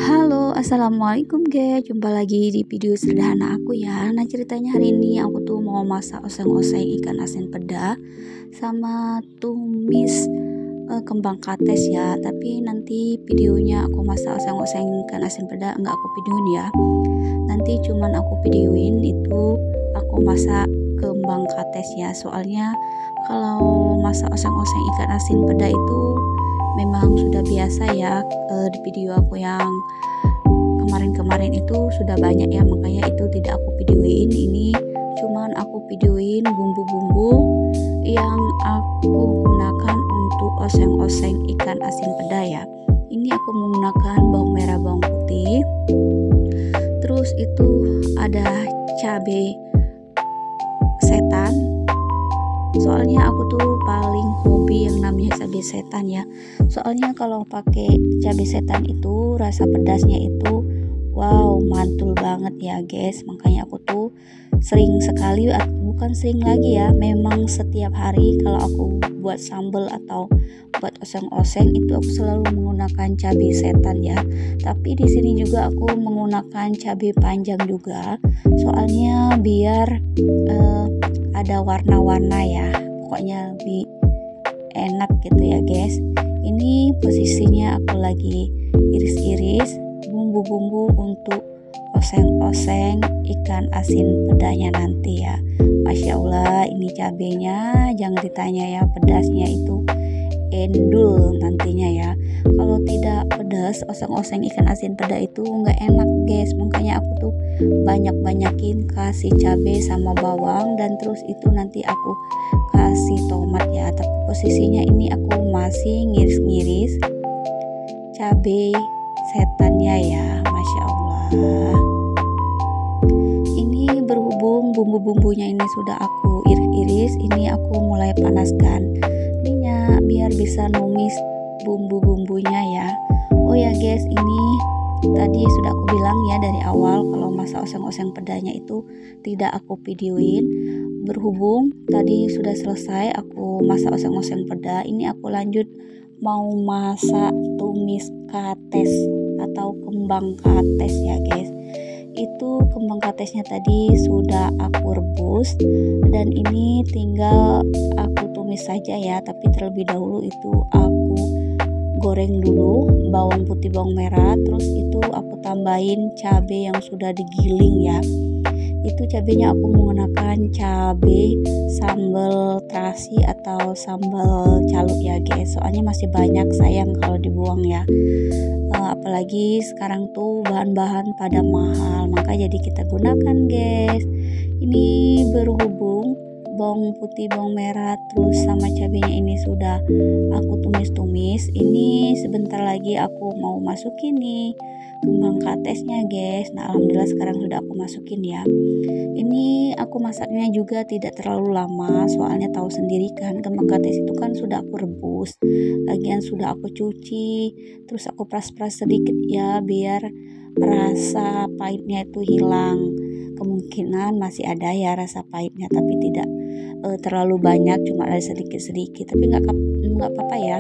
Halo, assalamualaikum guys. Jumpa lagi di video sederhana aku ya. Nah, ceritanya hari ini aku tuh mau masak oseng-oseng ikan asin peda sama tumis kembang kates ya. Tapi nanti videonya aku masak oseng-oseng ikan asin peda nggak aku videoin ya. Nanti cuman aku videoin itu aku masak kembang kates ya. Soalnya kalau masak oseng-oseng ikan asin peda itu memang sudah biasa ya. Di video aku yang kemarin-kemarin itu sudah banyak ya, makanya itu tidak aku videoin. Ini cuman aku videoin bumbu-bumbu yang aku gunakan untuk oseng-oseng ikan asin peda ya. Ini aku menggunakan bawang merah, bawang putih, terus itu ada cabai setan. Soalnya aku tuh paling hobi yang namanya cabai setan ya. Soalnya kalau pakai cabai setan itu rasa pedasnya itu wow, mantul banget ya guys. Makanya aku tuh sering sekali, bukan sering lagi ya, memang setiap hari kalau aku buat sambal atau buat oseng-oseng itu aku selalu menggunakan cabai setan ya. Tapi di sini juga aku menggunakan cabai panjang juga. Soalnya biar ada warna-warna ya, pokoknya lebih enak gitu ya guys. Ini posisinya aku lagi iris-iris bumbu-bumbu untuk oseng-oseng ikan asin pedanya nanti ya. Masya Allah, ini cabenya jangan ditanya ya, pedasnya itu endul nantinya ya. Kalau tidak pedas, oseng-oseng ikan asin peda itu nggak enak guys. Makanya aku tuh banyak-banyakin kasih cabai sama bawang, dan terus itu nanti aku kasih tomat ya. Tapi posisinya ini aku masih ngiris-ngiris cabai setannya ya. Masya Allah, ini berhubung bumbu-bumbunya ini sudah aku iris-iris, ini aku mulai panaskan minyak biar bisa numis bumbu-bumbunya ya. Oh ya guys, ini tadi sudah aku bilang ya dari awal kalau masak oseng-oseng pedanya itu tidak aku videoin. Berhubung tadi sudah selesai aku masak oseng-oseng peda, ini aku lanjut mau masak tumis kates atau kembang kates ya guys. Itu kembang katesnya tadi sudah aku rebus dan ini tinggal aku tumis saja ya. Tapi terlebih dahulu itu aku goreng dulu bawang putih, bawang merah, terus itu aku tambahin cabai yang sudah digiling ya. Itu cabenya aku menggunakan cabai sambal terasi atau sambal calut ya guys. Soalnya masih banyak, sayang kalau dibuang ya. Apalagi sekarang tuh bahan-bahan pada mahal, maka jadi kita gunakan guys. Ini berhubung bawang putih, bawang merah, terus sama cabenya ini sudah aku tumis-tumis. Ini sebentar lagi aku mau masukin nih kembang katesnya guys. Nah, alhamdulillah sekarang sudah aku masukin ya. Ini aku masaknya juga tidak terlalu lama, soalnya tahu sendiri kan kembang kates itu kan sudah aku rebus, lagian sudah aku cuci, terus aku peras-peras sedikit ya biar rasa pahitnya itu hilang. Kemungkinan masih ada ya rasa pahitnya, tapi tidak terlalu banyak, cuma ada sedikit-sedikit, tapi nggak apa-apa ya.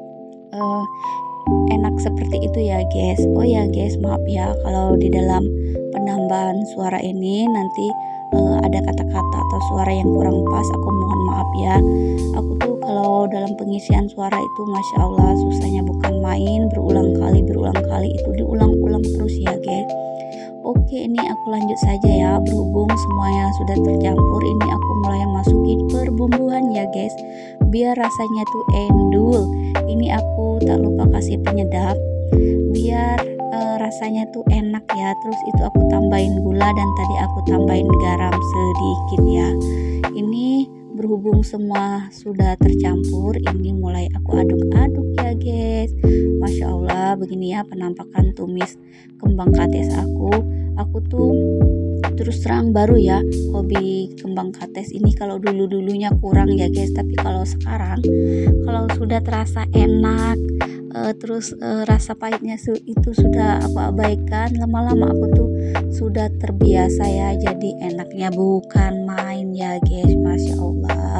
Enak seperti itu ya guys. Oh ya guys, maaf ya kalau di dalam penambahan suara ini nanti ada kata-kata atau suara yang kurang pas, aku mohon maaf ya. Aku tuh kalau dalam pengisian suara itu Masya Allah susahnya bukan main, berulang kali itu diulang-ulang terus ya guys. Oke, ini aku lanjut saja ya. Berhubung semuanya sudah tercampur, ini aku mulai masukin perbumbuan ya guys, biar rasanya tuh endul. Ini aku tak lupa kasih penyedap biar rasanya tuh enak ya. Terus itu aku tambahin gula dan tadi aku tambahin garam sedikit ya. Ini berhubung semua sudah tercampur, ini mulai aku aduk-aduk ya guys. Masya Allah, begini ya penampakan tumis kembang kates aku. Aku tuh terus terang baru ya hobi kembang kates ini. Kalau dulunya kurang ya guys, tapi kalau sekarang kalau sudah terasa enak, terus rasa pahitnya itu sudah aku abaikan, lama-lama aku tuh sudah terbiasa ya, jadi enaknya bukan main ya guys. Masya Allah,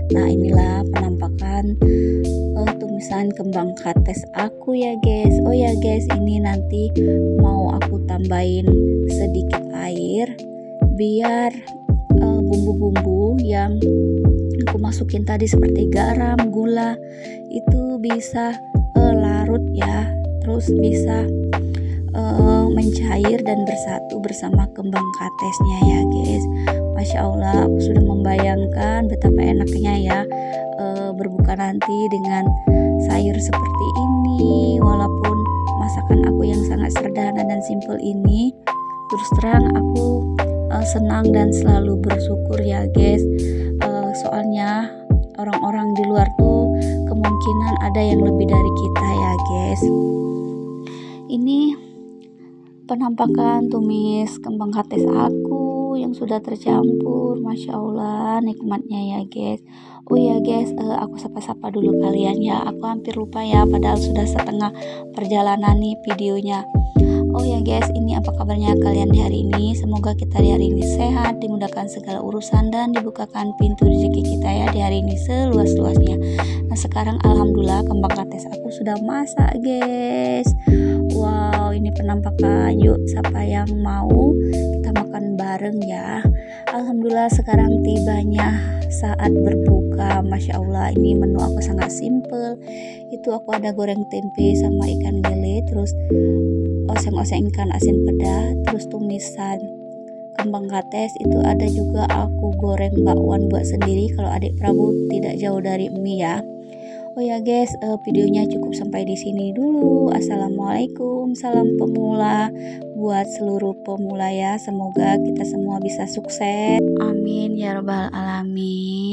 Nah, inilah penampakan tumisan kembang kates aku ya guys. Oh ya guys, ini nanti mau aku tambahin sedikit air biar bumbu-bumbu yang aku masukin tadi seperti garam, gula itu bisa larut ya, terus bisa mencair dan bersatu bersama kembang katesnya ya guys. Masya Allah, aku sudah membayangkan betapa enaknya ya berbuka nanti dengan sayur seperti ini. Walaupun masakan aku yang sangat sederhana dan simple ini, terus terang aku senang dan selalu bersyukur ya guys. Soalnya orang-orang di luar tuh kemungkinan ada yang lebih dari kita ya guys. Ini penampakan tumis kembang kates aku yang sudah tercampur. Masya Allah, nikmatnya ya guys. Oh ya guys, aku sapa-sapa dulu kalian ya. Aku hampir lupa ya, padahal sudah setengah perjalanan nih videonya. Oh ya guys, ini apa kabarnya kalian di hari ini? Semoga kita di hari ini sehat, dimudahkan segala urusan, dan dibukakan pintu rezeki kita ya di hari ini seluas-luasnya. Nah, sekarang alhamdulillah kembang kates aku sudah masak guys. Wow, ini penampakan. Yuk, siapa yang mau kita makan bareng ya. Alhamdulillah sekarang tibanya saat berbuka. Masya Allah, ini menu aku sangat simple. Itu aku ada goreng tempe sama ikan lele, terus oseng-oseng ikan asin peda, terus tumisan kembang kates. Itu ada juga aku goreng bakwan buat sendiri kalau adik Prabu tidak jauh dari mie ya. Oh ya guys, videonya cukup sampai di sini dulu. Assalamualaikum, salam pemula buat seluruh pemula ya. Semoga kita semua bisa sukses. Amin ya rabbal alamin.